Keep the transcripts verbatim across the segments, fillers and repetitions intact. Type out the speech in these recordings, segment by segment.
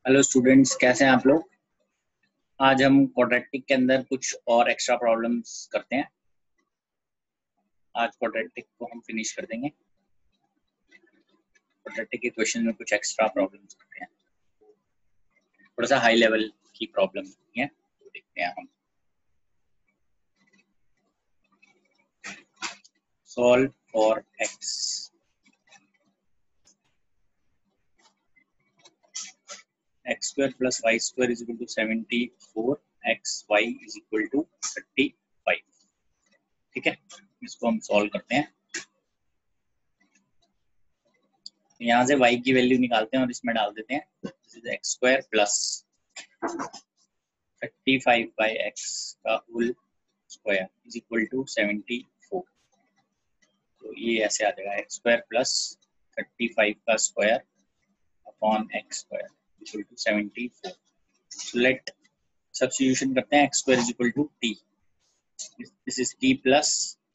Hello students, कैसे हैं आप लोग। आज हम क्वाड्रेटिक के अंदर कुछ और एक्स्ट्रा प्रॉब्लम्स करते हैं। आज क्वाड्रेटिक को हम फिनिश कर देंगे। क्वाड्रेटिक के क्वेश्चन में कुछ एक्स्ट्रा प्रॉब्लम्स करते हैं, थोड़ा सा हाई लेवल की प्रॉब्लम है, तो देखते हैं हम। Solve for x. X square plus y square is equal to seventy four, x y is equal to thirty five. ठीक है, इसको हम सॉल्व करते हैं। यहाँ से y की वैल्यू निकालते हैं और इसमें डाल देते हैं। This is x square plus thirty five by x का whole square is equal to seventy four. तो ये ऐसे आ जाएगा, x square plus thirty five का square upon x square equal to seventy four. So let substitution करते हैं। X square is equal to t, this is t plus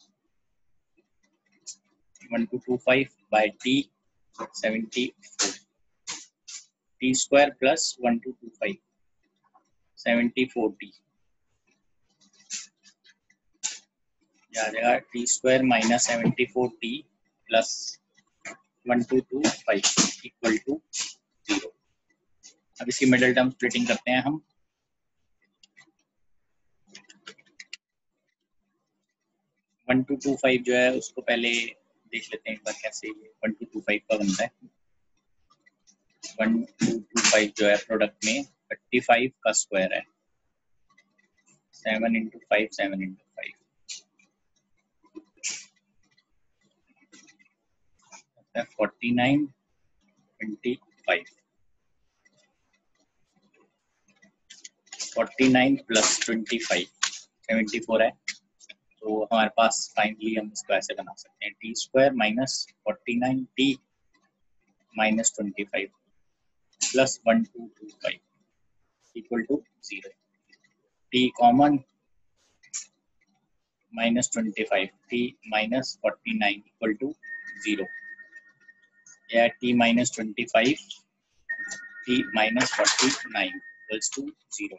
one two two five by t seventy four, t square plus one two two five seventy four t आ जाएगा t square minus seventy four t plus one two two five equal to zero. अब इसकी middle term splitting करते हैं हम। One two two five जो है उसको पहले देख लेते हैं एक बार कैसे ये वन टू टू फाइव का बनता है। वन टू टू फाइव जो है प्रोडक्ट में थर्टी फाइव का स्क्वायर है, seven into five seven into five forty nine twenty five, forty nine plus twenty five seventy four है। तो हमारे पास फाइनली हम इसको ऐसे बना सकते हैं, t square minus forty nine t minus twenty five plus one two two five equal to zero. T common minus twenty five, t minus forty nine equal to zero, या t minus twenty five t minus forty nine equals to zero.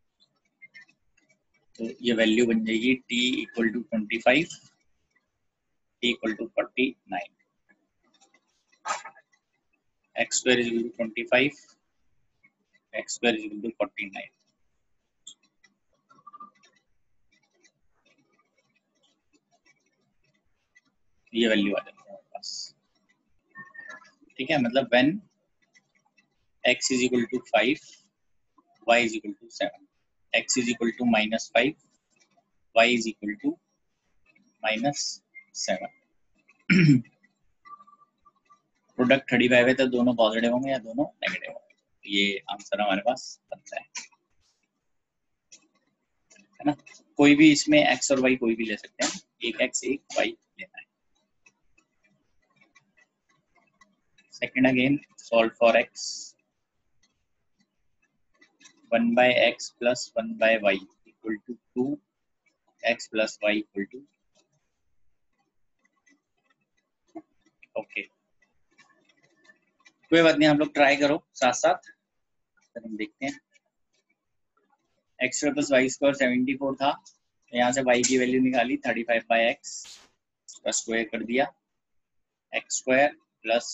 तो ये value बन जाएगी t equal to twenty five, t equal to forty nine, x square is equal to twenty five, x square is equal to forty nine. ये value आ जाती है हमारे पास। ठीक है, मतलब when x is equal to five, y is equal to seven, x is equal to minus five, y is equal to minus seven. Product thirty five है तो दोनों पॉजिटिव होंगे या दोनों नेगेटिव होंगे। ये आंसर हमारे पास बनता है, है ना। कोई भी इसमें x और y कोई भी ले सकते हैं, एक x एक y लेना है। Second again, solve for x। One by x plus one by y equal to two x plus y equal to, okay कोई बात नहीं, हम लोग ट्राई करो साथ साथ, फिर हम देखते हैं। X square plus y square seventy four था, तो यहाँ से y की वैल्यू निकाली थर्टी फाइव बाई एक्स का स्क्वायर कर दिया, x square plus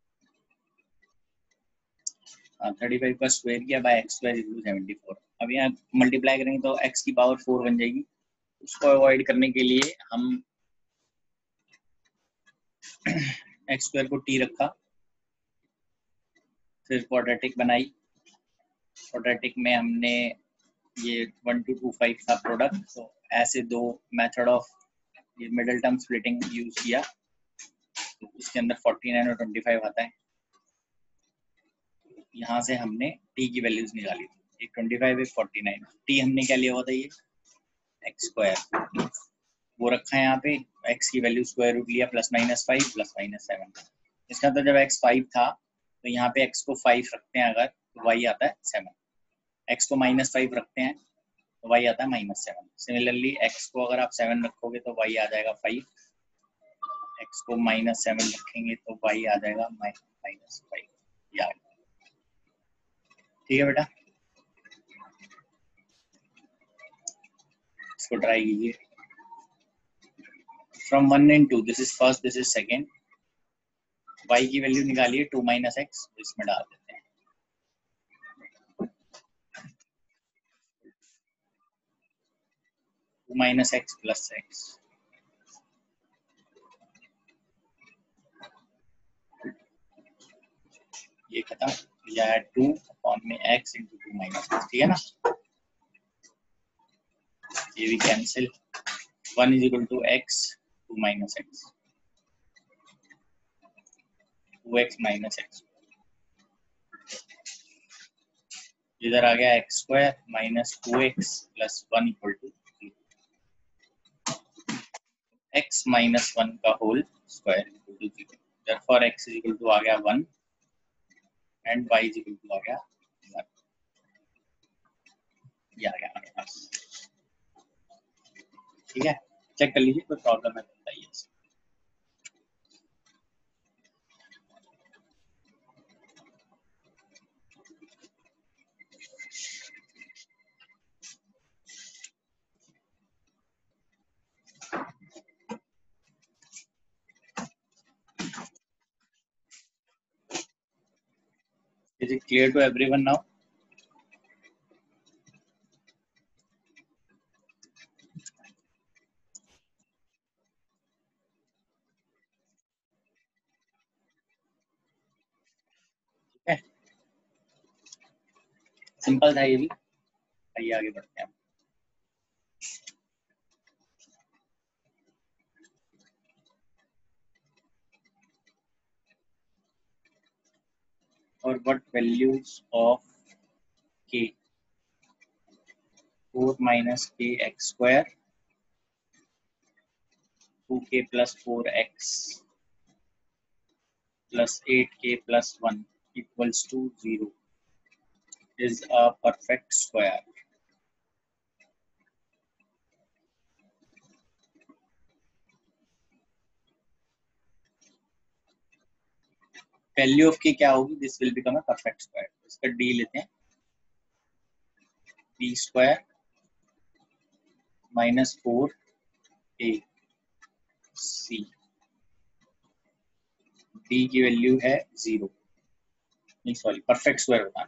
thirty five का स्क्वायर किया by x square equal to seventy four. अब यहाँ मल्टीप्लाई करेंगे तो x की पावर फोर बन जाएगी। उसको अवॉइड करने के लिए हम एक्स स्क्वायर को t रखा, फिर क्वाड्रेटिक बनाई। क्वाड्रेटिक में हमने ये वन टू टू फाइव था प्रोडक्ट, तो ऐसे दो मेथड ऑफ ये मिडिल टर्म स्प्लिटिंग यूज किया। तो इसके अंदर फोर्टी नाइन और ट्वेंटी फाइव आता है। यहाँ से हमने t की वैल्यूज निकाली थी, एक ट्वेंटी फाइव एक फोर्टी नाइन। t हमने क्या लिया हुआ था, ये एक्स स्क्वायर वो रखा है यहाँ पे, x की वैल्यू स्क्वायर रूट लिया, plus minus five plus minus seven. इसका मतलब जब x फाइव था तो यहाँ पे x को फाइव रखते हैं अगर, तो y आता है सेवन। x को माइनस फाइव रखते हैं तो y आता है माइनस सेवन। सिमिलरली x को अगर आप सेवन रखोगे तो y आ जाएगा फाइव, x को माइनस सेवन रखेंगे तो y आ जाएगा माइनस फाइव। ठीक है बेटा, इसको ट्राई कीजिए। From one and two, this is first, this is second. y की वैल्यू निकालिए, टू माइनस एक्स, इसमें डाल देते हैं। Two minus x plus x, ये खत्म, या टू अपॉन में x into two minus x, ठीक है ना, ये भी cancel. One is equal to x two minus x, two x minus x, इधर आ गया x square minus two x plus one equal to x minus one का whole square equal to zero. Therefore x is equal to आ गया one and y is equal to आ गया one, ये आ गया हमारे पास, ठीक है। चेक कर लीजिए, कोई प्रॉब्लम है तो बताइए। Is it clear to everyone now? ठीक है, सिंपल था ये भी। आइए आगे बढ़ते हैं। और what values of k, four minus k x square, two k plus four x plus eight k plus one equals to zero is a perfect square. Value of k क्या होगी? This will become a perfect square. इसका d लेते हैं, p square minus four a c, d की value है zero, नहीं sorry perfect square बताना।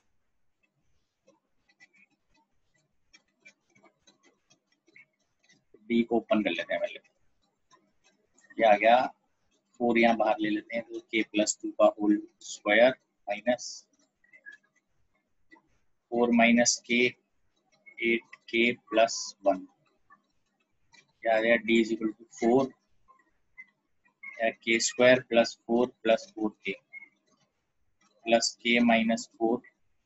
d को ओपन कर लेते हैं पहले, ये आ गया, फोर यहाँ बाहर ले लेते हैं तो k प्लस टू का whole square minus four minus k eight k plus one, क्या आ गया d is equal to four, k square plus four plus four k plus k minus four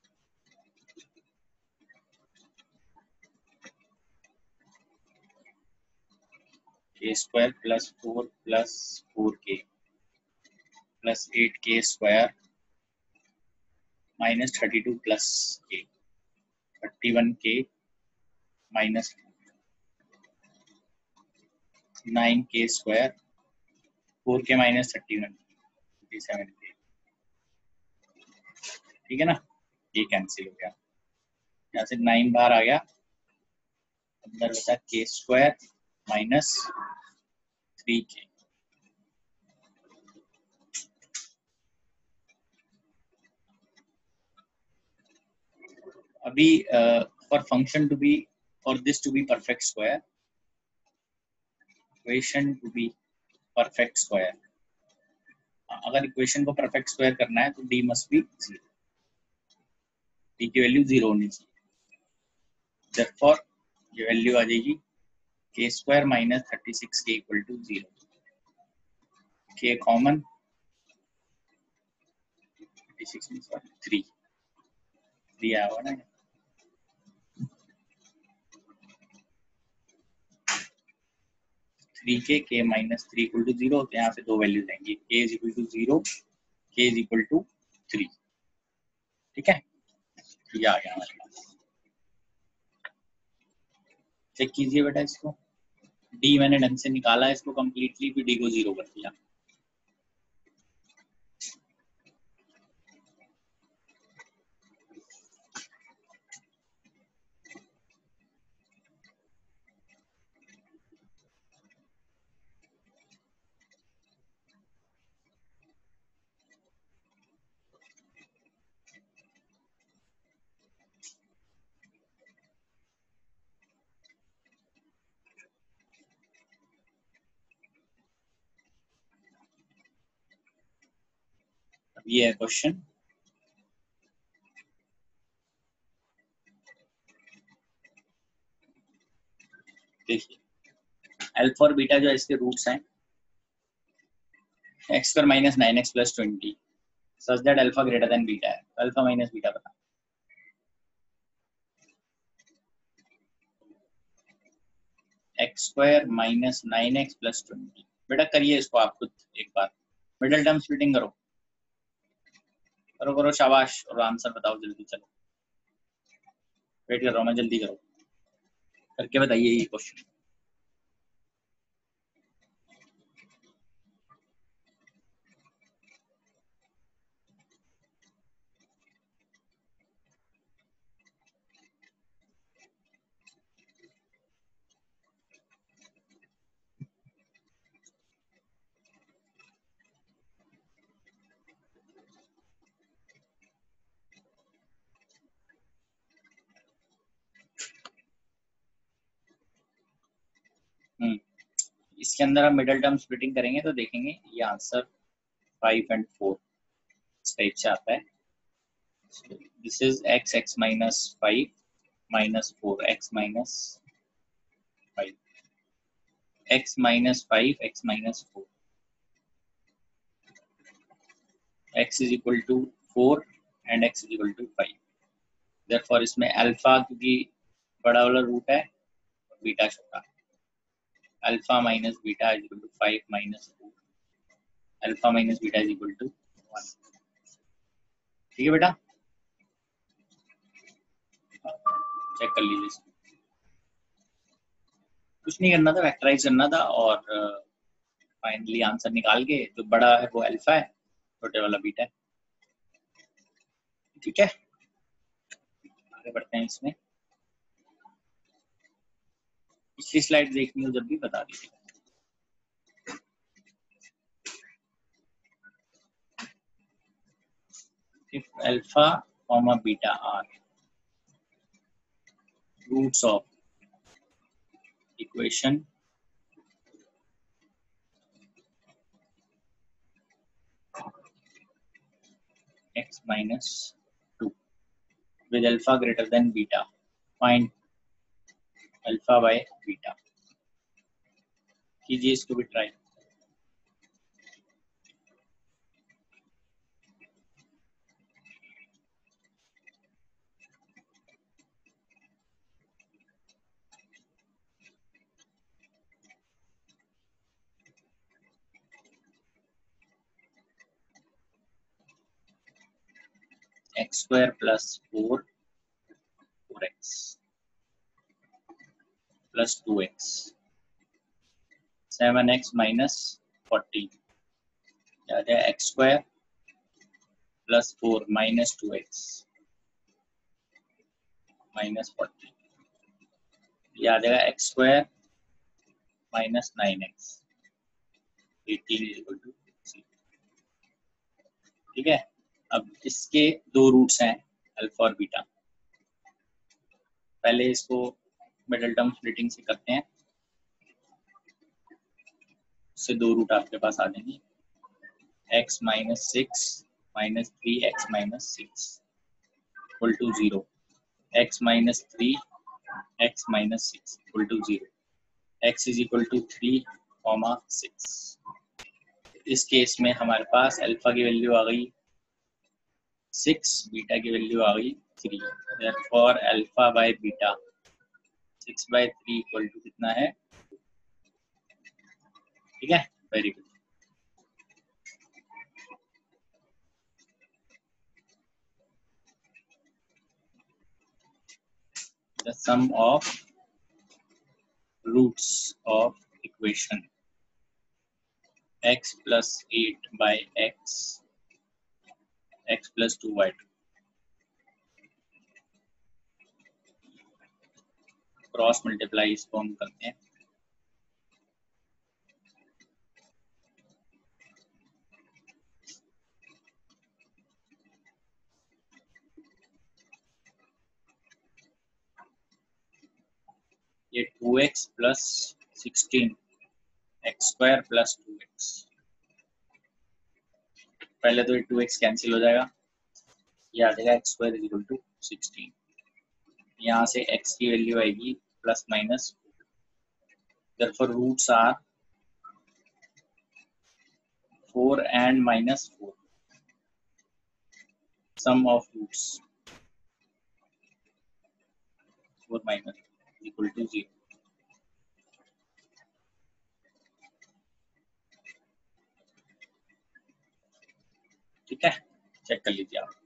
k square plus four plus four k plus eight k square minus thirty two plus k thirty one k minus nine k square four k minus thirty one fifty seven k, ठीक है ना, ये cancel हो गया, यहाँ से nine बाहर आ गया, अंदर बचा के स्क्वायर माइनस थ्री के, अभी for function to be for this to be perfect square, equation to be perfect square, अगर इक्वेशन को परफेक्ट स्क्वायर करना है तो d must be zero, d की वैल्यू जीरो होनी चाहिए। देयरफॉर ये वैल्यू आ जाएगी k square minus thirty six k equal to zero, k common thirty six में सॉरी थ्री थ्री आया हुआ ना, three k k minus three equal to zero, तो यहाँ पे दो वैल्यूज आएंगी, k is equal to zero, k is equal to three, ठीक है, ये आ गया हमारे पास। चेक कीजिए बेटा इसको, डी मैंने ढंग से निकाला इसको कंप्लीटली, फिर डी को जीरो कर दिया, अब ये है क्वेश्चन, देखिए अल्फा और बीटा जो इसके रूट्स हैं x square minus nine x plus twenty such that alpha greater than beta है, अल्फा माइनस बीटा बता। X square minus nine x plus twenty, बेटा करिए इसको आप खुद एक बार, मिडिल टर्म स्प्लिटिंग करो करो करो, शाबाश, और आंसर बताओ जल्दी, चलो वेट कर रहा हूँ मैं, जल्दी करो करके बताइए ये क्वेश्चन। हम्म इसके अंदर हम मिडिल टर्म स्प्लिटिंग करेंगे तो देखेंगे ये आंसर फाइव एंड फोर इस टाइप से आता है। This is x x minus five minus four x minus five x minus five x minus four x is equal to four and x is equal to five. Therefore इसमें alpha क्योंकि बड़ा वाला root है और beta छोटा, alpha minus beta is equal to five minus four, alpha minus beta is equal to one. ठीक है बेटा, चेक कर लीजिए, कुछ नहीं करना था, वेक्टराइज करना था और फाइनली आंसर निकाल के जो बड़ा है वो अल्फा है, छोटे वाला बीटा है। ठीक है, आगे बढ़ते हैं इसमें। पिछली स्लाइड देखनी हो जब भी बता दीजिए। If alpha comma beta are roots of equation x minus two with alpha greater than beta, find alpha by beta। कीजिए इसको भी try. X square plus four four x plus two x seven x minus forty, याद है x square plus four minus two x minus forty, याद है x square minus nine x eighteen is equal to zero. ठीक है, अब इसके दो roots हैं अल्फा और बीटा, पहले इसको मिडिल टर्म स्प्लिटिंग से करते हैं, उससे दो रूट आपके पास आ जाएंगे, x minus six minus three x minus six equal to zero, x minus three x minus six equal to zero, x is equal to three comma six. इस case में हमारे पास अल्फा की वैल्यू आ गई सिक्स, बीटा की value आ गई three, therefore alpha by beta six by three equal to कितना है, ठीक है, very good. The sum of roots of equation x plus eight by x x plus two y cross multiply इसको हम करते हैं, ये two x plus sixteen x square plus two x पहले तो ये टू एक्स कैंसिल हो जाएगा, ये आ जाएगा x square is equal to sixteen. यहाँ से x की वैल्यू आएगी plus minus, therefore roots are four and minus four. Sum of roots four minus is equal to zero. ठीक है, चेक कर लीजिए आप।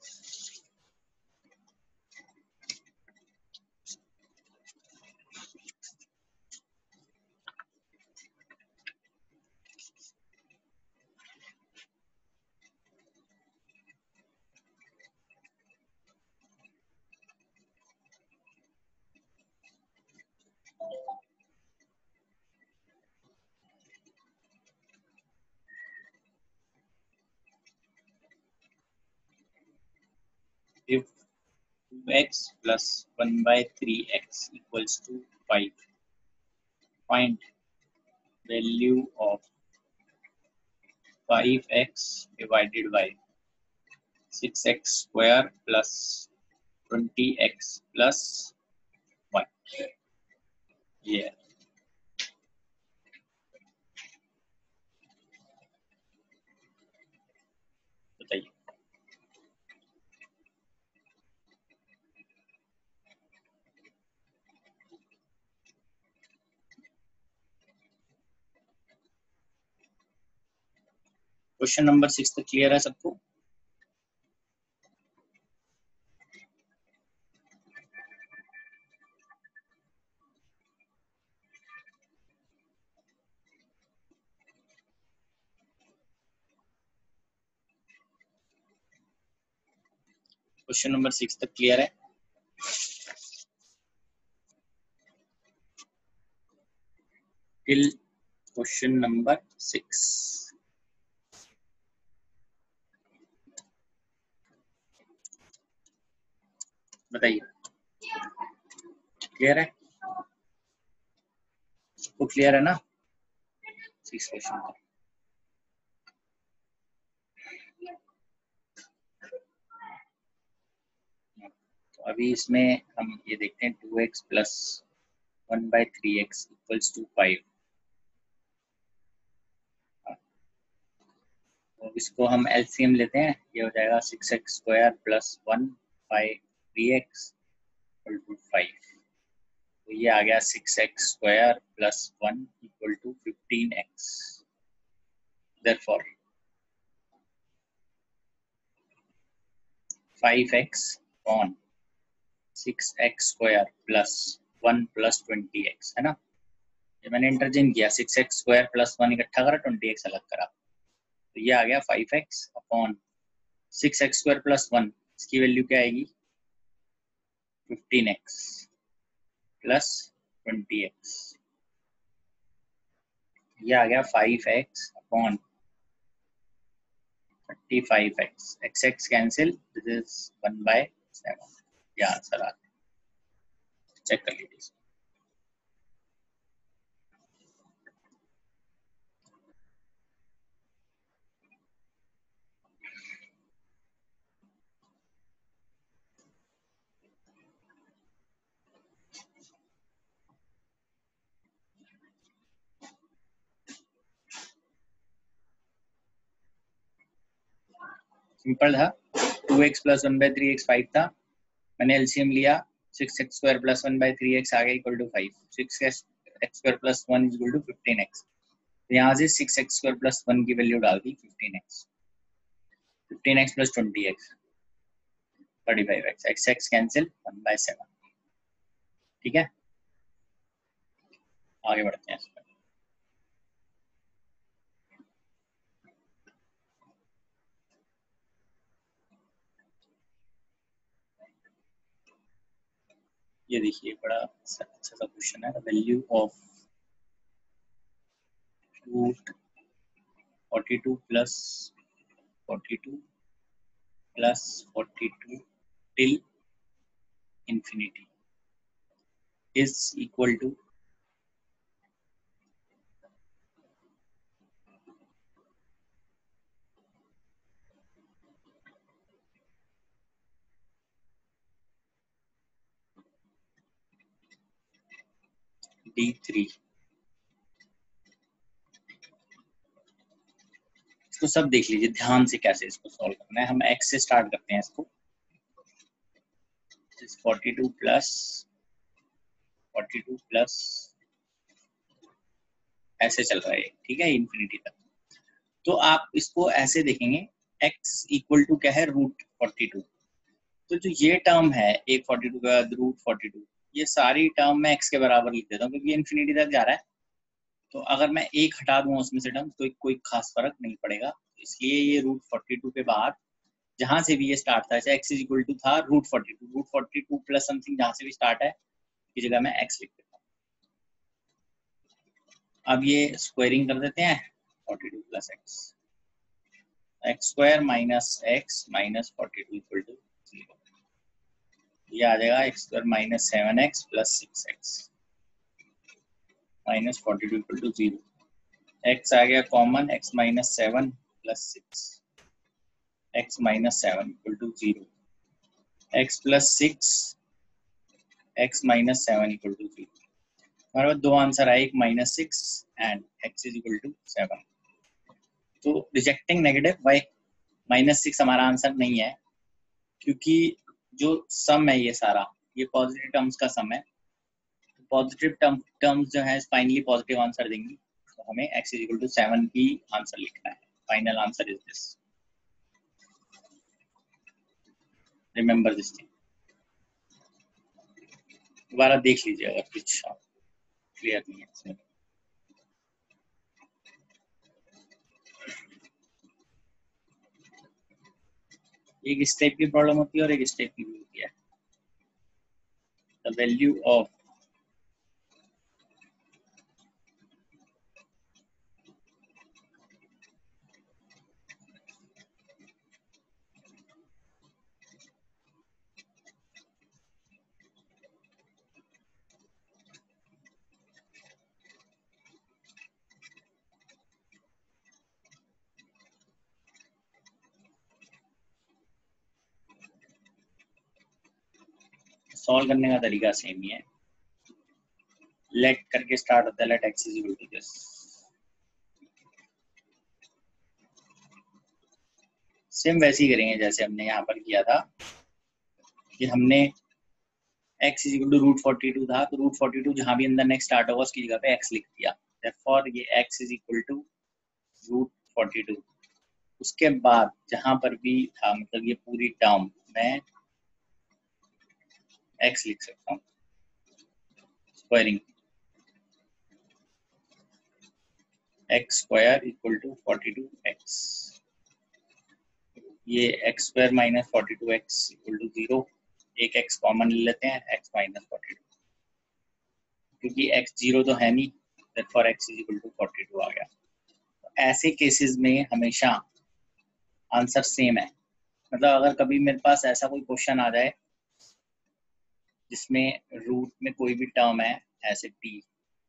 If two x plus one by three x equals to five, find value of five x divided by six x square plus twenty x plus one. Yeah. बताइए। Question number six तक clear है सबको? Question number six तक clear है? Till question number six बताइए, clear है? सबको clear है ना सिक्स क्वेश्चन का? तो अभी इसमें हम ये देखते हैं two x plus one by three x equals to five. तो इसको हम एलसीएम लेते हैं, ये हो जाएगा six x square plus one by three x equal to five. तो ये आ गया six x square plus one equal to fifteen x. Therefore five x on six x square plus one plus twenty x, है ना? ये मैंने interchange किया, six x square plus one इकट्ठा करा, ट्वेंटी एक्स अलग करा, तो ये आ गया five x upon six x square plus one, इसकी वैल्यू क्या आएगी fifteen x plus twenty x. ये आ गया five x upon thirty five x, x x cancel, this is one by seven. ये आंसर आ गया, चेक कर लीजिए। सिंपल था, two x plus one by three x five था, मैंने एलसीएम लिया, six x square plus one by three x आ गया equal to five, six x square plus one equal to fifteen x. तो यहाँ से six x square plus one की value डाल दी fifteen x, fifteen x plus twenty x thirty five x, x x cancel, one by seven. ठीक है, आगे बढ़ते हैं। ये देखिए बड़ा अच्छा सा क्वेश्चन है, value of root forty two plus forty two plus forty two till infinity is equal to d three. इसको सब देख लीजिए ध्यान से कैसे इसको सॉल्व करना है। हम x से स्टार्ट करते हैं इसको। Forty two plus forty two plus ऐसे चल रहा है, ठीक है, इन्फिनिटी तक। तो आप इसको ऐसे देखेंगे, x इक्वल टू क्या है, रूट फोर्टी टू। तो जो ये टर्म है एक फोर्टी टू के बाद रूट फोर्टी टू, ये सारी टर्म मैं x के बराबर लिख देता हूँ क्योंकि इन्फिनिटी तक जा रहा है। तो अगर मैं एक हटा दूँ उसमें से टर्म तो कोई खास फर्क नहीं पड़ेगा। इसलिए ये रूट फोर्टी टू के बाद जहां से भी ये स्टार्ट था, जैसे x इज इक्वल टू था root forty two, root forty two plus something जहां से भी स्टार्ट है की जगह मैं x लिख देता हूँ। अब ये स्क्वायरिंग कर देते हैं, forty two plus x, x square minus x minus forty two equal to zero. ये आ जाएगा x square minus seven x plus six x minus forty two equal to zero. X आ गया common, x minus seven plus six, x minus seven equal to zero, x plus six, x minus seven equal to zero. हमारे पास दो answer आए, एक minus six and x is equal to seven. तो rejecting negative by minus six हमारा answer नहीं है, क्योंकि जो सम है ये सारा ये पॉजिटिव टर्म्स का सम है। पॉजिटिव टर्म टर्म्स जो है फाइनली पॉजिटिव आंसर देंगी। तो हमें x is equal to seven की आंसर लिखना है। Final answer is this, remember this thing. दोबारा देख लीजिए अगर कुछ क्लियर नहीं है इसमें। एक इस टाइप की प्रॉब्लम होती है और एक इस टाइप की भी होती है। द वैल्यू ऑफ सॉल्व करने का तरीका सेम ही है। लेट करके स्टार्ट होता है, let x is equal to this. Same वैसे ही करेंगे जैसे हमने यहाँ पर किया था कि हमने x is equal to root forty two था, तो रूट फोर्टी टू जहाँ भी अंदर नेक्स्ट स्टार्ट होगा उसकी जगह पे x लिख दिया। देयरफॉर ये x is equal to root forty two. उसके बाद जहां पर भी था, मतलब ये पूरी टर्म मैं x लिख सकता हूँ, squaring x square equal to forty two x. ये x square minus forty two x equal to zero. एक x कॉमन ले लेते हैं, x माइनस फोर्टी टू, क्योंकि x जीरो तो है नहीं, therefore x is equal to forty two आ गया। तो ऐसे केसेस में हमेशा आंसर सेम है। मतलब अगर कभी मेरे पास ऐसा कोई क्वेश्चन आ जाए जिसमें रूट में कोई भी टर्म है, ऐसे t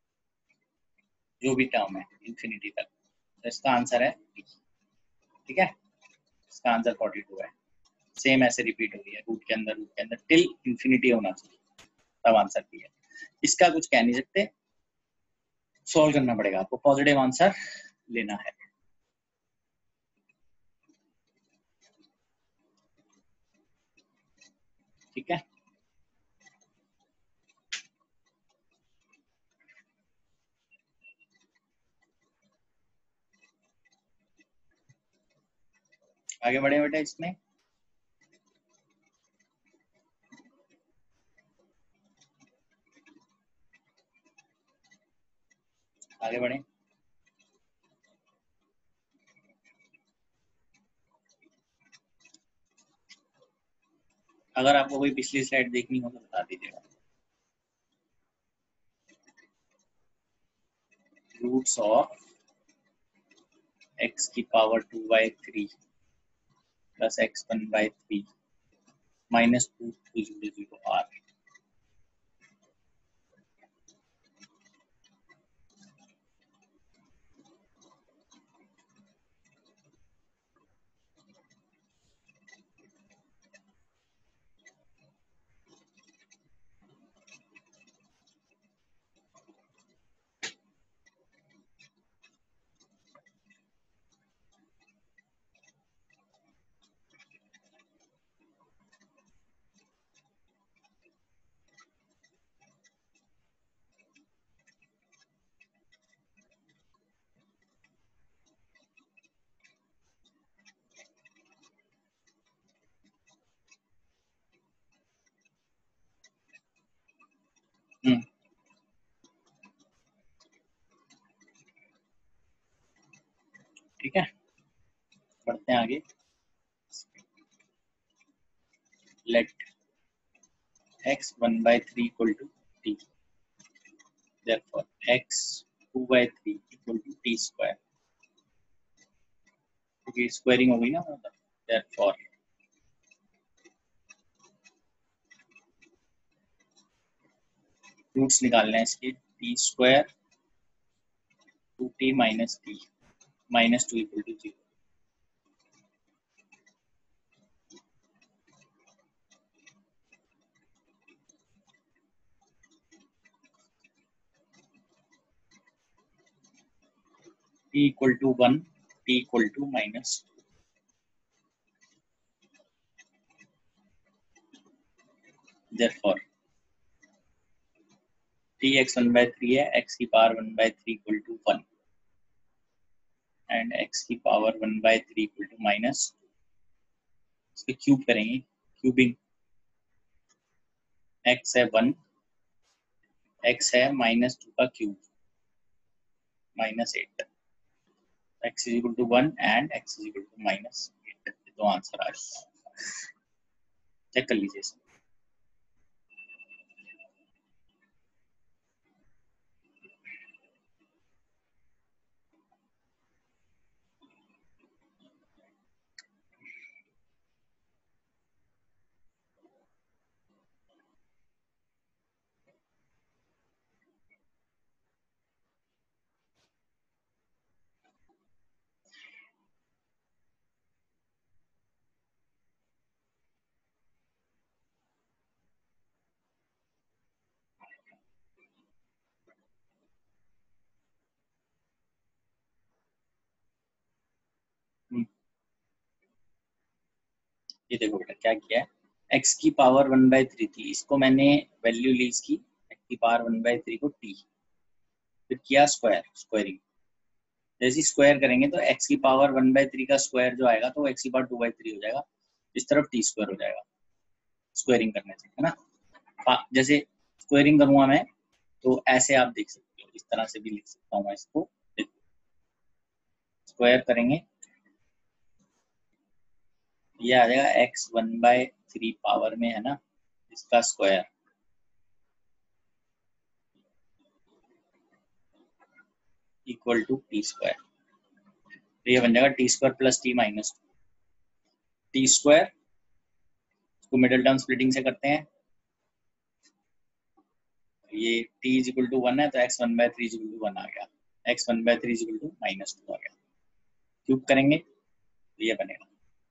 जो भी टर्म है इंफिनिटी तक, तो इसका आंसर है t, ठीक है। इसका आंसर फोर्टी टू है। सेम ऐसे रिपीट हो रही है, रूट के अंदर रूट के अंदर टिल इंफिनिटी होना चाहिए, तब आंसर t है। इसका कुछ कह नहीं सकते, सॉल्व करना पड़ेगा आपको, पॉजिटिव आंसर लेना है, ठीक है। आगे बढ़े बेटा इसमें। आगे बढ़े। अगर आपको कोई पिछली स्लाइड देखनी हो तो बता दीजिएगा। रूट्स ऑफ एक्स की power two by three plus x one by three minus two two zero zero are. आगे let x one by three equal to t, therefore x two by three equal to t square, क्योंकि squaring हो गई ना, मतलब therefore roots निकालने हैं इसके, t square two t minus t minus two equal to zero. t equal to one, t equal to minus two. therefore t x one by three है, x की power one by three equal to one and x की power one by three equal to minus two. इसके cube करेंगे, cubing, x है one, x है minus two का cube minus eight, x is equal to one and x is equal to minus eight. तो answer आ गया, check कर लीजिए इसमें। ये देखो बेटा क्या किया है, x की पावर वन बाई थ्री थी, इसको मैंने वैल्यू ली इसकी x की पावर वन बाई थ्री को t, फिर किया स्क्वायर, स्क्वायरिंग, जैसे स्क्वायर करेंगे तो x की पावर वन बाई थ्री का स्क्वायर जो आएगा तो x की पावर टू बाई थ्री हो जाएगा, इस तरफ t स्क्वायर हो जाएगा स्क्वायरिंग करने से, है ना। जैसे स्क्वायरिंग करूंगा मैं तो ऐसे आप देख सकते हो, इस तरह से भी लिख सकता हूँ मैं इसको, स्क्वायर करेंगे ये आ जाएगा x one by three power में, है ना, इसका square equal to t square, तो ये बन जाएगा t square plus t minus two, t square इसको मिडिल टर्म स्प्लिटिंग से करते हैं, ये t is equal to one है तो x one by three is equal to one आ गया, x one by three is equal to minus two आ गया, क्यूब करेंगे तो ये बनेगा,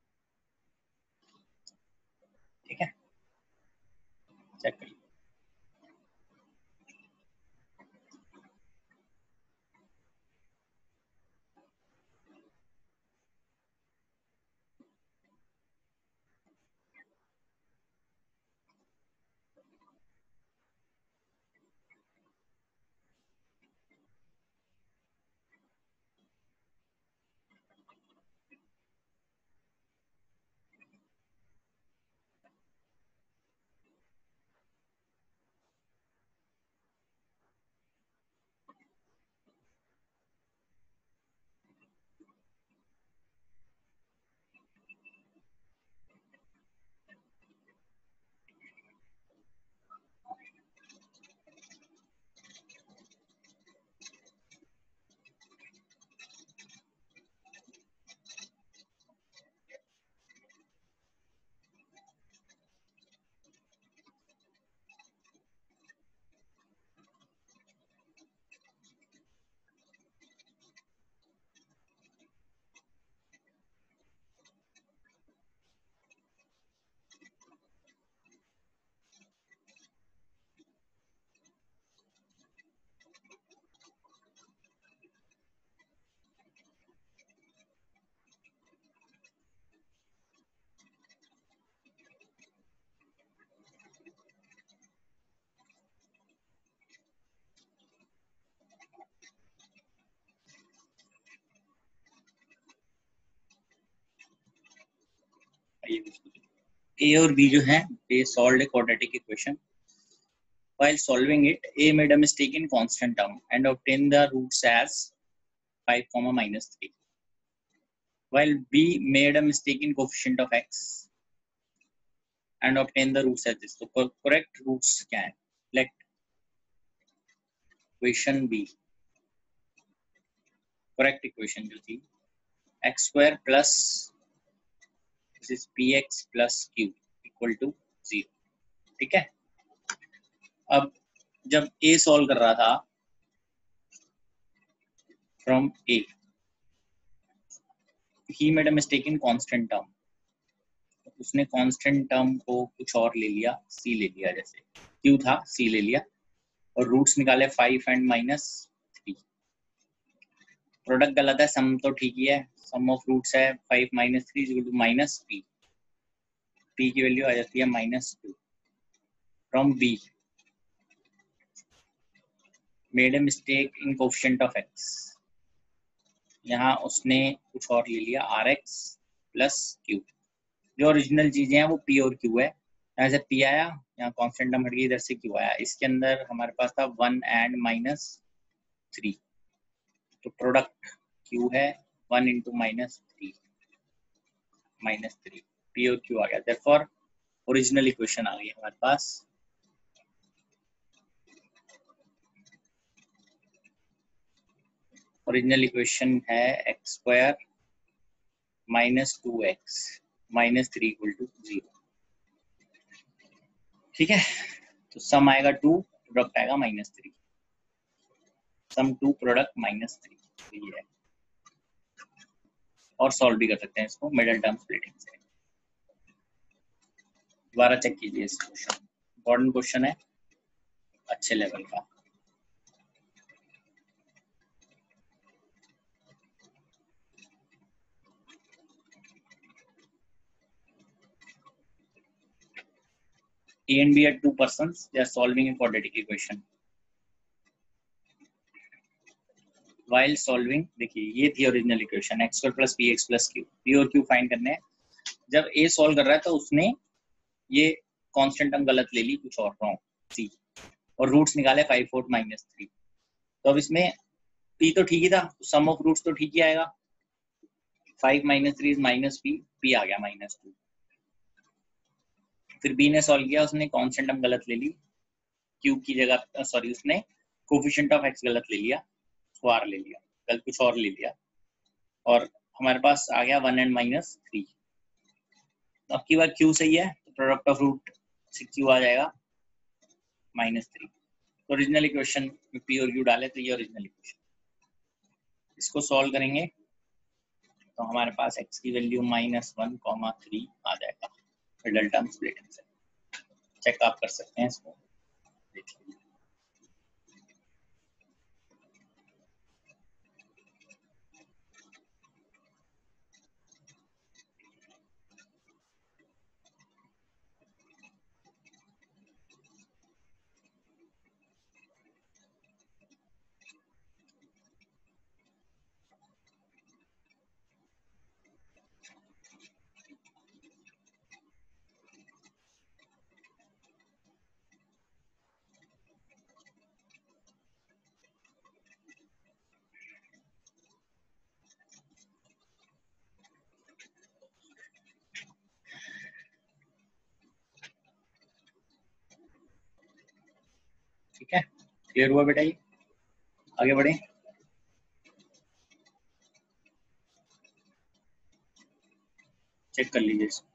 ठीक है, चेक करिए। ए और बी जो है they solved a quadratic equation. While solving it, A made a mistake in constant term and obtained the roots as five comma minus three. while B made a mistake in coefficient of x and obtain the roots as this. तो correct roots क्या है? Let equation B, correct equation जो थी x square plus this is px plus q equal to zero. ठीक है. अब जब A solve कर रहा था from A, he made a mistake in constant term. उसने कांस्टेंट टर्म को कुछ और ले लिया, सी ले लिया, जैसे क्यू था सी ले लिया और रूट्स निकाले five and minus three. Product गलत है, सम तो ठीक ही है. सम ऑफ रूट्स है five minus three is equal to minus p. P की वैल्यू आ जाती है minus two. From B made a mistake in coefficient of x. यहाँ उसने कुछ और ले लिया, आर एक्स प्लस क्यू. जो ओरिजिनल चीजें हैं वो पी और क्यू है. यहाँ से पी आया, यहाँ कांस्टेंट टर्म हट गई, इधर से क्यू आया. इसके अंदर हमारे पास था वन एंड माइनस थ्री. तो प्रोडक्ट क्यू है one into minus three, minus three. P और क्यू आ गया. देयरफॉर ओरिजिनल इक्वेशन आ गई हमारे पास. ओरिजिनल इक्वेशन है x square minus two x minus three equal to zero. ठीक है. तो सम आएगा टू, प्रोडक्ट आएगा minus three. Sum two product minus three. ये है. और सॉल्व भी कर सकते हैं इसको मिडिल टर्म स्प्लिटिंग से. दोबारा चेक कीजिए इस क्वेश्चन. इम्पोर्टेंट क्वेश्चन है, अच्छे लेवल का. A and B are two persons. They are solving a quadratic equation. While solving, देखिए ये थी original equation x square plus p x plus q. P और क्यू फाइंड करने हैं. जब A सॉल्व कर रहा है तो उसने ये कांस्टेंट टर्म गलत ले ली, कुछ और रॉन्ग सी, और रूट्स निकाले फाइव फोर माइनस थ्री. तो अब इसमें P तो ठीक ही था, सम ऑफ रूट्स तो ठीक ही आएगा. Five minus three is minus p. P आ गया माइनस टू. फिर B ने सॉल्व किया, उसने कांस्टेंट टर्म गलत ले ली, Q की जगह सॉरी उसने कोएफिशिएंट ऑफ x गलत ले लिया, स्क्वायर ले लिया, कल कुछ और ले लिया, और हमारे पास आ गया वन एंड माइनस थ्री. अब की बार Q सही है तो प्रोडक्ट ऑफ रूट से Q आ जाएगा माइनस थ्री. तो ओरिजिनल इक्वेशन में P और Q डाले तो ये ओरिजिनल इक्वेशन. इसको सॉल्व करेंगे तो हमारे पास x की value minus one comma three आ जाएगा मिडिल टर्म स्प्लिटिंग से. चेक आप कर सकते हैं इसको, देखिए. ठीक है, क्लियर हुआ बेटा? ये आगे बढ़े. चेक कर लीजिए इसको.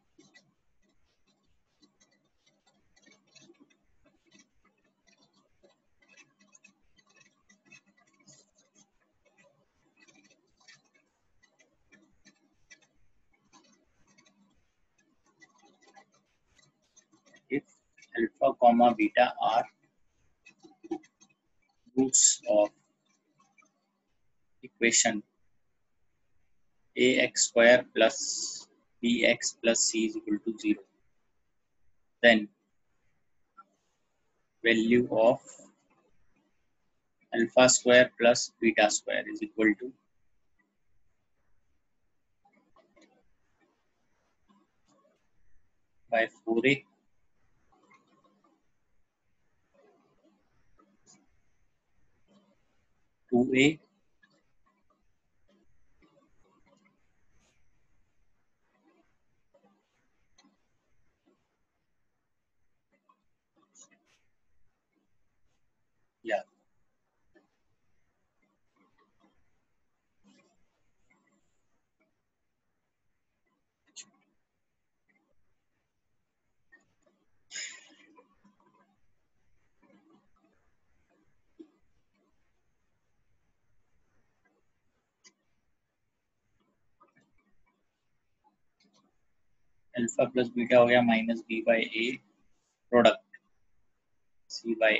If alpha comma beta are roots of equation ax square plus bx plus c is equal to zero, then value of alpha square plus beta square is equal to by four a two a या alpha plus beta हो गया minus b by a product c by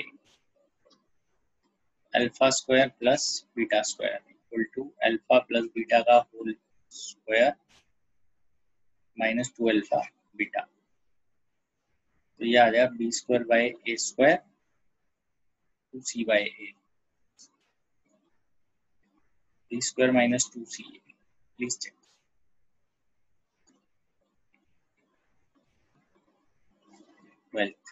alpha square plus beta square equal to alpha plus beta का whole square minus two alpha beta. तो ये आ जाएगा b square by a square two c by a, b square minus two c a. Please check. Twelfth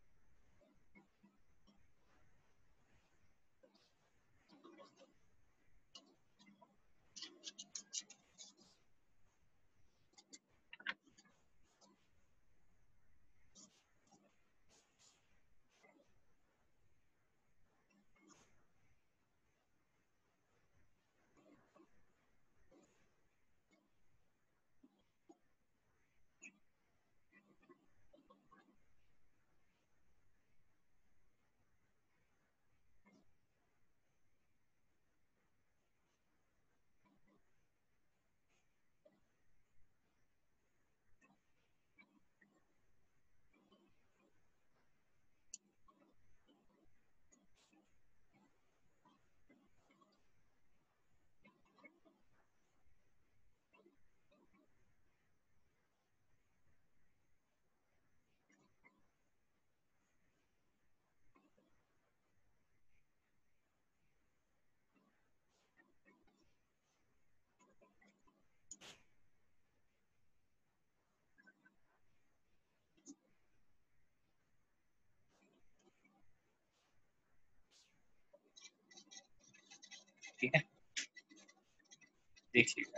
ठीक है, देख लीजिए।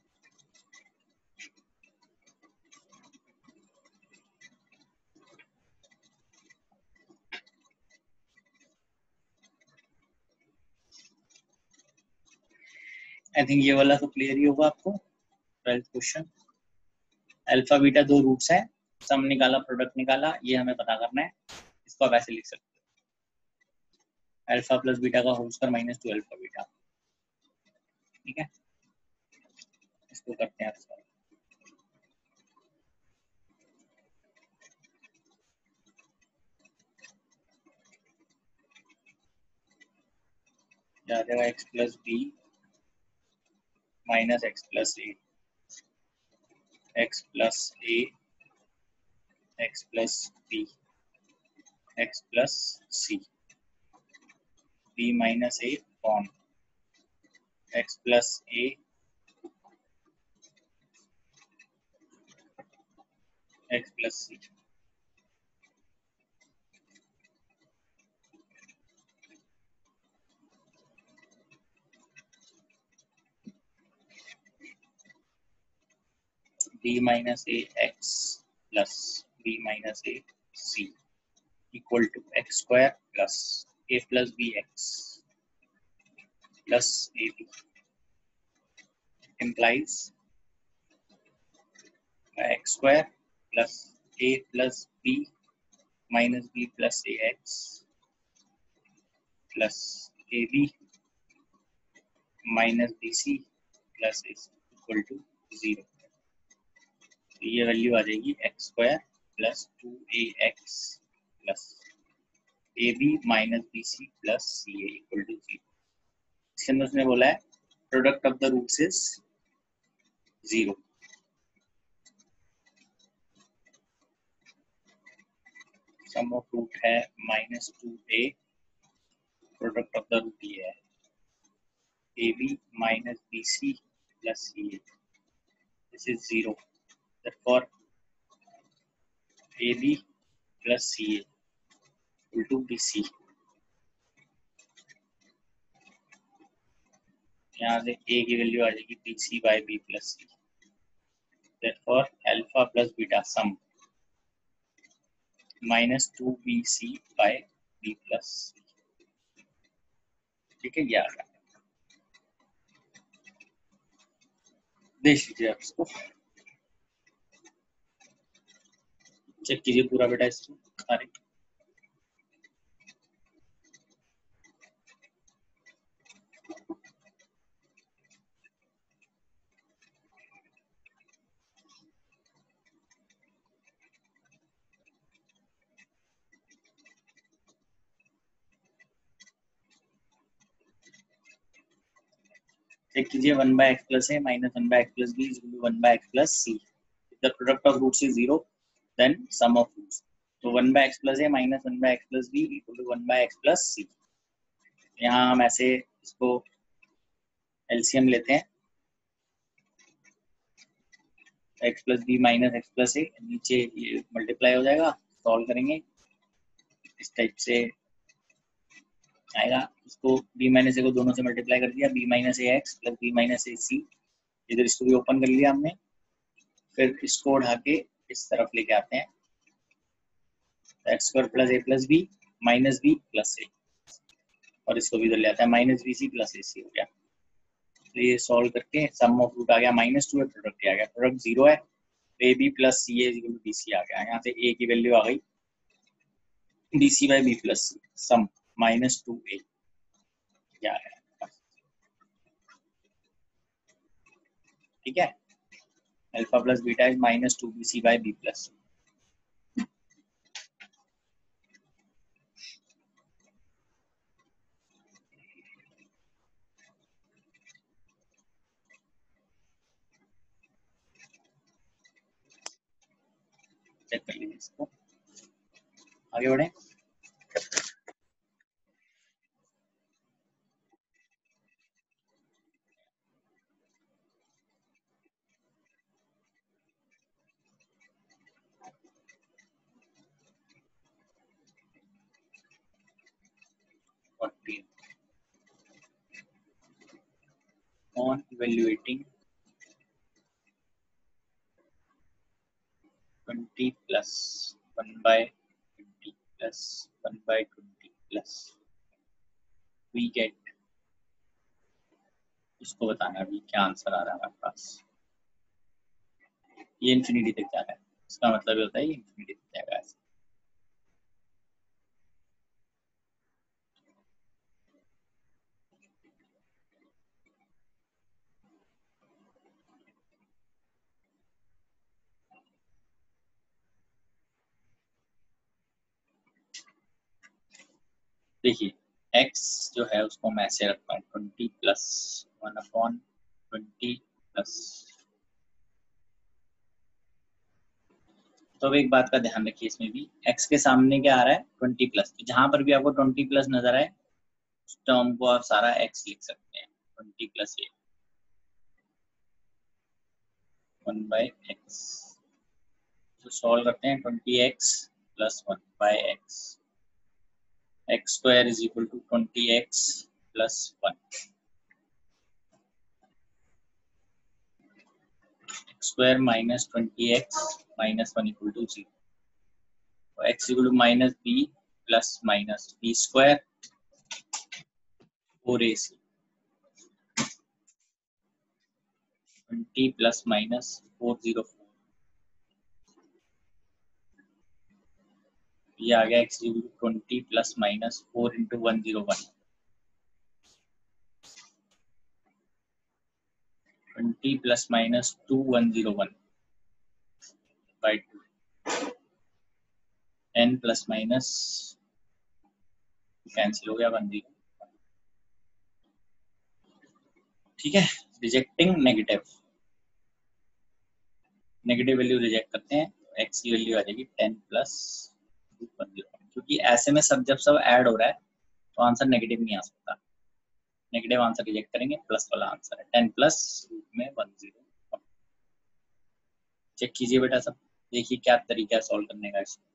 I think ये वाला तो क्लियर ही होगा आपको। ट्वेल्थ क्वेश्चन, अल्फा बीटा दो रूट्स है, सम निकाला प्रोडक्ट निकाला, ये हमें पता करना है। इसको आप ऐसे लिख सकते हो अल्फा प्लस बीटा का whole square minus two alpha beta. ठीक है, इसको करते हैं आप। आ जाएगा x plus b minus x plus a, x plus a x plus b x plus c, b minus a upon x plus a x plus c. b minus a x plus b minus a c equal to x square plus a plus bx plus ab implies x square plus a plus b minus b plus ax plus ab minus bc plus a equal to zero। तो ये value आ जाएगी x square plus two a x plus a b minus b c plus c a equal to zero. इसके अंदर उसने बोला है product of the roots is zero. Sum of root है minus two a, product of the root ये है a b minus b c plus c a, this is zero. therefore A B plus C A equal to B C। यहाँ से A की value आ जाएगी B C by B plus C। therefore alpha plus beta sum minus two B C by B plus C। ठीक है, ये आ गया, देख लीजिए आप इसको, चेक कीजिए पूरा बेटा इसको सारे। चेक कीजिए, one by x plus a minus one by x plus b is equal to one by x plus c. The product of roots is zero, then sum of roots. तो one by x plus a minus one by x plus b equal to one by x plus c. यहाँ हम ऐसे इसको LCM लेते हैं, x plus b minus x plus a, नीचे ये multiply हो जाएगा, सॉल्व करेंगे इस टाइप से आएगा। इसको बी माइनस ए को दोनों से मल्टीप्लाई कर दिया, b minus a x plus b minus a c, इधर इसको भी ओपन कर लिया हमने। फिर इसको उठा के इस तरफ लेके आते हैं, x square plus a plus b minus b plus a, और इसको भी इधर ले आता है, minus b c plus a c हो गया। तो ये सॉल्व करके सम ऑफ रूट आ गया माइनस टू है, प्रोडक्ट आ गया, प्रोडक्ट जीरो है, a b plus c a equal to b c आ गया। यहाँ से ए की वैल्यू आ गई b c by b plus c, sum minus two a क्या है, ठीक है। Alpha plus beta is minus two b c by b plus c. Check कर लीजिए इसको, आगे बढ़े। Fourteen, on evaluating twenty plus one by twenty plus one by twenty plus we get, इसको बताना अभी क्या आंसर आ रहा है हमारे पास। ये इंफिनिटी तक जा रहा है, इसका मतलब ये होता है ये इंफिनिटी तक जाएगा। देखिए x जो है उसको मैं ऐसे रखता हूँ twenty plus one upon twenty plus. तो अब एक बात का ध्यान रखिए, इसमें भी x के सामने क्या आ रहा है ट्वेंटी प्लस, तो जहां पर भी आपको ट्वेंटी प्लस नजर आए उस टर्म को आप सारा x लिख सकते हैं, twenty plus a one by x. तो सॉल्व करते हैं, twenty x plus one by x, x square is equal to twenty x plus one, x square minus twenty x minus one equal to zero, x equal to minus b plus minus b square four a c, twenty plus minus four zero four, ये आ गया x equal to twenty plus minus four into one zero one, twenty plus minus two one zero one by two, n plus minus cancel हो गया one zero, ठीक है। Rejecting negative, negative value reject करते हैं, x की value आ जाएगी ten plus one zero, क्योंकि ऐसे में सब जब सब ऐड हो रहा है तो आंसर नेगेटिव नहीं आ सकता, नेगेटिव आंसर रिजेक्ट करेंगे, प्लस वाला आंसर है टेन प्लस रूट में वन जीरो। चेक कीजिए बेटा सब, देखिए क्या तरीका है सॉल्व करने का इसको।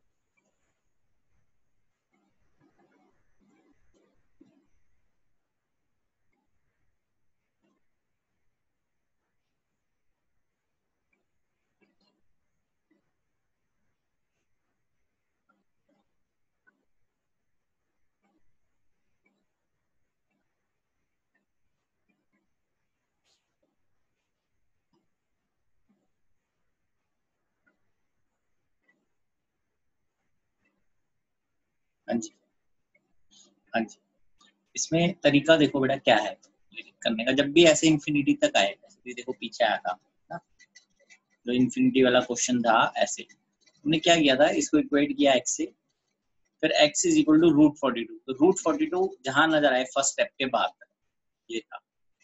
हाँ जी, हाँ जी। इसमें तरीका देखो बेटा क्या है करने का, जब भी ऐसे इंफिनिटी तक आए, ऐसे भी देखो पीछे आया था ना, जो इंफिनिटी वाला क्वेश्चन था, ऐसे हमने क्या किया था, इसको इक्वेट किया x से, फिर x is equal to root forty two, तो रूट फोर्टी टू जहां नजर आए फर्स्ट स्टेप के बाद, ये था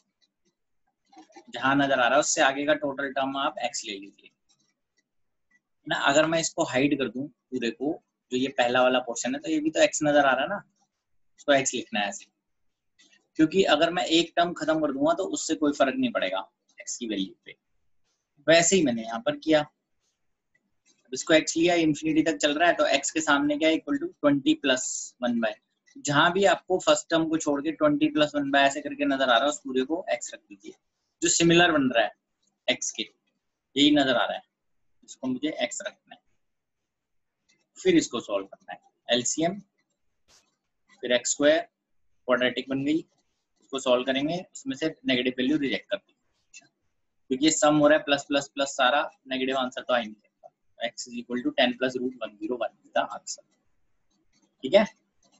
जहां नजर आ रहा है उससे आगे का टोटल टर्म आप x ले लीजिए ना। अगर मैं इसको हाइड कर दूं पूरे को, जो ये पहला वाला पोर्शन है, तो ये भी तो x नजर आ रहा है ना, उसको x लिखना है ऐसे, क्योंकि अगर मैं एक टर्म खत्म कर दूंगा तो उससे कोई फर्क नहीं पड़ेगा x की वैल्यू पे। वैसे ही मैंने यहाँ पर किया, अब इसको x लिया, इंफिनिटी तक चल रहा है, तो x के सामने क्या है, equal to twenty plus one by, जहां भी आपको फर्स्ट टर्म को छोड़ के ट्वेंटी प्लस वन बाय ऐसे करके नजर आ रहा है, उस पूरे को x रख दीजिए, जो सिमिलर बन रहा है x के, यही नजर आ रहा है, इसको मुझे x रखना है। फिर इसको सॉल्व करना है, एलसीएम, फिर एक्स स्क्वायर, क्वाड्रेटिक बन गई, इसको सॉल्व करेंगे, उसमें से नेगेटिव वैल्यू रिजेक्ट कर दी, क्योंकि ये सम हो रहा है, प्लस प्लस प्लस सारा नेगेटिव आंसर तो आ ही नहीं सकता। x is equal to ten plus root one zero one का आंसर। ठीक है,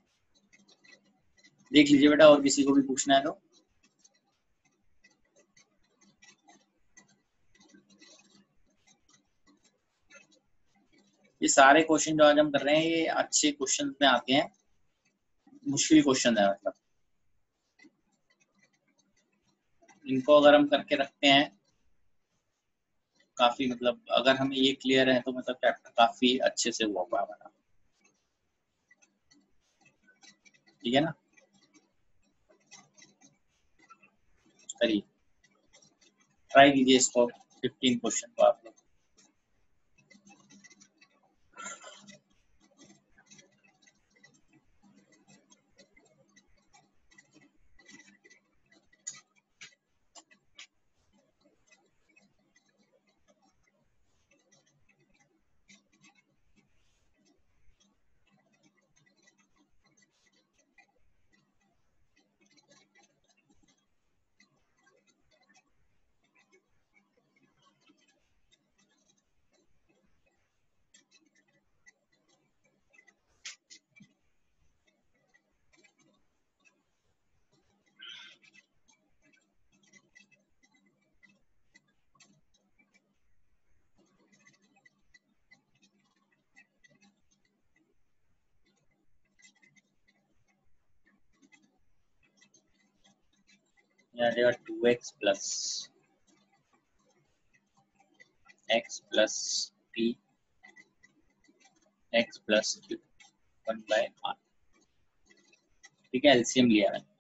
देख लीजिए बेटा, और किसी को भी पूछना है तो। ये सारे क्वेश्चन जो आज हम कर रहे हैं, ये अच्छे क्वेश्चन में आते हैं, मुश्किल क्वेश्चन है, मतलब इनको अगर हम करके रखते हैं काफी, मतलब अगर हमें ये क्लियर है तो मतलब चैप्टर काफी अच्छे से हुआ हुआ हमारा। ठीक है ना, करिए, ट्राई कीजिए इसको, फिफ्टीन क्वेश्चन को आप लोग। यहाँ देगा two x plus x plus p x plus q one by r. ठीक है, एलसीएम लिया है,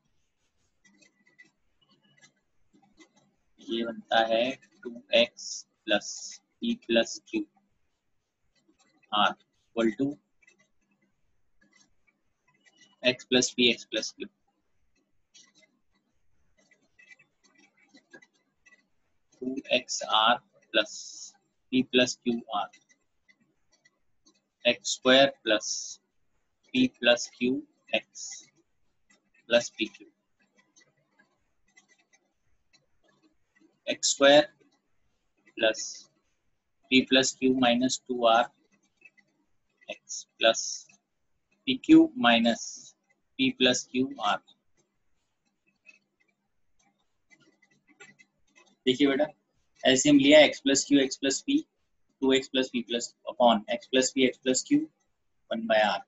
ये बनता है two x plus p plus q r equal to x plus p x plus q. Two x r plus p plus q r, x square plus p plus q x plus p q, x square plus p plus q minus two r x plus p Q minus p plus q r. देखिए बेटा, LCM लिया, x plus q x plus p, two x plus p plus upon x plus p x plus q one by r,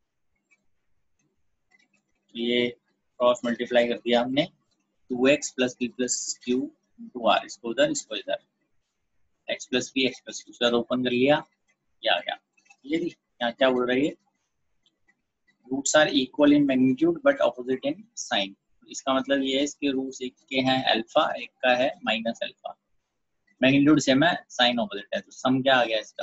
ये cross multiply कर दिया हमने, two x plus p plus q into r, इसको उधर इसको इधर, x plus p x plus q, sir open कर लिया, ये आ गया। ये भी यहाँ क्या बोल रही है, roots are equal in magnitude but opposite in sign, इसका मतलब ये है इसके रूट्स एक के हैं अल्फा, एक का है माइनस अल्फा, मैग्नीट्यूड सेम है, साइन ऑपोजिट है, तो सम क्या आ गया इसका,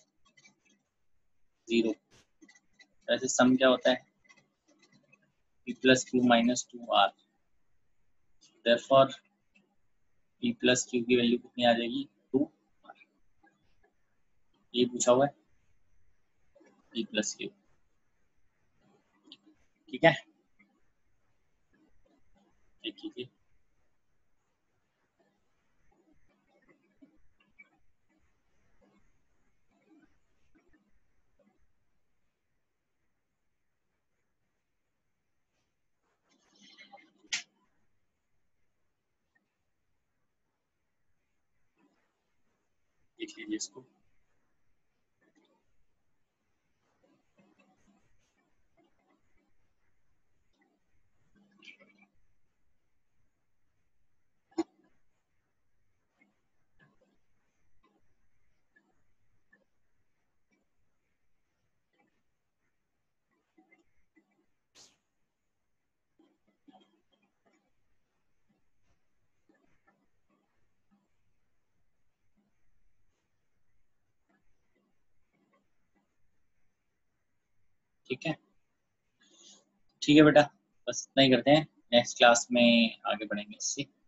जीरो। वैसे सम क्या होता है, p plus q minus two r, therefore p plus q की वैल्यू कितनी आ जाएगी, टू, ये पूछा हुआ है, पी प्लस क्यू। ठीक है, देखिए लिख लीजिए इसको। ठीक है, ठीक है बेटा, बस इतना ही करते हैं, नेक्स्ट क्लास में आगे बढ़ेंगे इससे।